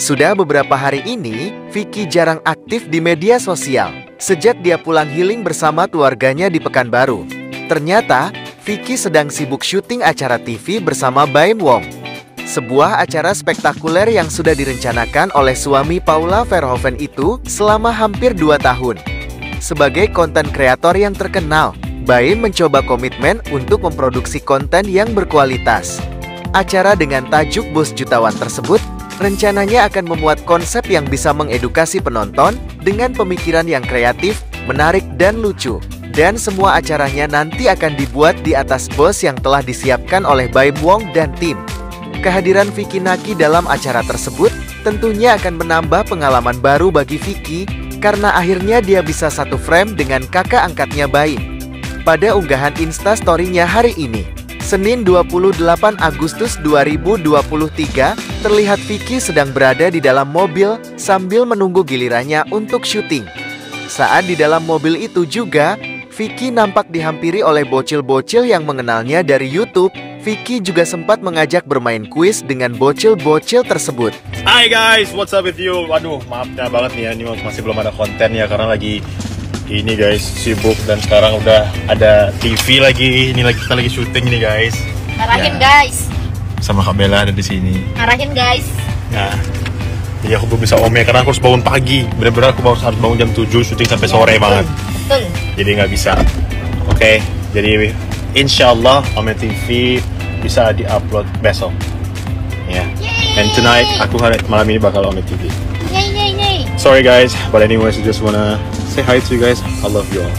Sudah beberapa hari ini, Vicky jarang aktif di media sosial sejak dia pulang healing bersama keluarganya di Pekanbaru. Ternyata, Vicky sedang sibuk syuting acara TV bersama Baim Wong. Sebuah acara spektakuler yang sudah direncanakan oleh suami Paula Verhoeven itu selama hampir 2 tahun. Sebagai konten kreator yang terkenal, Baim mencoba komitmen untuk memproduksi konten yang berkualitas. Acara dengan tajuk Bos Jutawan tersebut rencananya akan memuat konsep yang bisa mengedukasi penonton dengan pemikiran yang kreatif, menarik, dan lucu. Dan semua acaranya nanti akan dibuat di atas bos yang telah disiapkan oleh Baim Wong dan tim. Kehadiran Vicky Naki dalam acara tersebut tentunya akan menambah pengalaman baru bagi Vicky karena akhirnya dia bisa satu frame dengan kakak angkatnya Baim. Pada unggahan Instastory-nya hari ini, Senin 28 Agustus 2023, terlihat Vicky sedang berada di dalam mobil sambil menunggu gilirannya untuk syuting. Saat di dalam mobil itu juga, Vicky nampak dihampiri oleh bocil-bocil yang mengenalnya dari YouTube. Vicky juga sempat mengajak bermain kuis dengan bocil-bocil tersebut. Hai guys, what's up with you? Waduh, maafnya banget nih ya, ini masih belum ada konten ya karena lagi ini guys, sibuk dan sekarang udah ada TV lagi. Ini lagi kita lagi syuting nih guys. Arahin ya. Guys. Sama Kak Bella ada di sini. Arahin guys. Nah, jadi aku belum bisa ome karena aku harus bangun pagi. Bener-bener aku harus bangun jam 7 syuting sampai sore banget. Betul. Jadi nggak bisa. Oke, jadi insyaallah Ome TV bisa diupload besok. Ya. Yeah. And tonight aku malam ini bakal Ome TV. Yay. Sorry guys, but anyways I just wanna say hi to you guys. I love you all.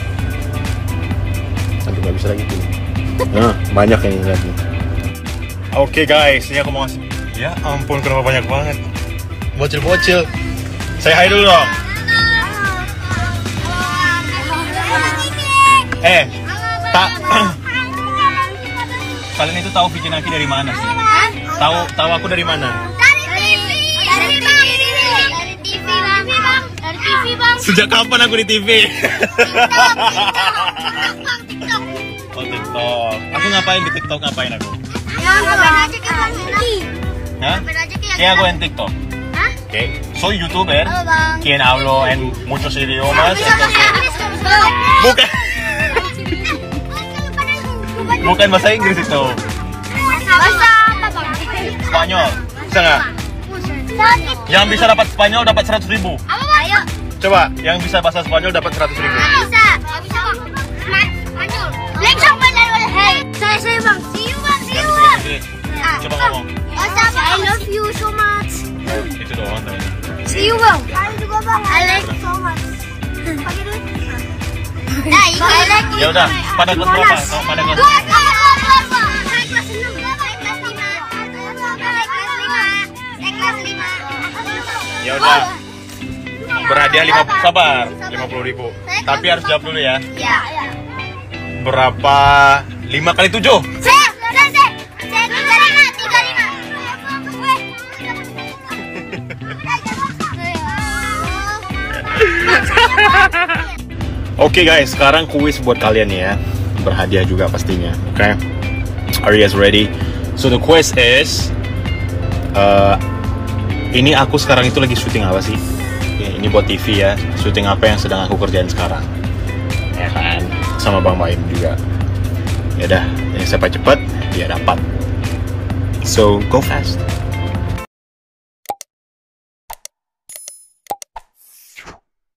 Nanti nggak bisa lagi tuh. Nah, banyak yang lihatnya. Oke guys, ini aku mau ngasih. Ya ampun, kenapa banyak banget. Bocil-bocil. Say hi dulu dong. Kalian itu tahu Vicky Naki dari mana sih? Tahu aku dari mana? Dari TV bang. Sejak kapan aku di TV? TikTok. Oh TikTok. Aku ngapain di TikTok? Ngapain aku? Ya aku en TikTok. Okay. Soy youtuber. Quien hablo en muchos idiomas. Bukan. Bukan bahasa Inggris itu. Bahasa apa bang? Spanyol. Bisa nggak? Yang bisa dapat Spanyol dapat 100.000. Ayo. Coba, yang bisa bahasa Spanyol dapat 100.000. Bisa Spanyol. Lengsang belajar. Hey, saya bang. See you bang. Coba ngomong. I love you so much. Itu doang tadi. See you bang. I juga bang. I like you so much. Ya udah, pada kelas berapa? Pada kelas kelas 6. Kelas 5. Ya udah. Berhadiah 50.000. Tapi harus jawab dulu ya. Iya. Berapa 5 kali 7? Saya 35. Oke guys, sekarang kuis buat kalian ya. Berhadiah juga pastinya. Oke. Are you guys ready? So the quiz is ini aku sekarang itu lagi syuting apa sih? Ini buat TV ya. Syuting apa yang sedang aku kerjain sekarang? Ya kan? Sama Bang Baim juga. Ya udah, yang siapa cepet dia dapat. So go fast.